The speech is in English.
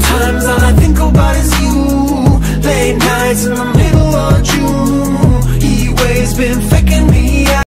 Sometimes all I think about is you. Late nights in the middle of June, heat waves been faking me out.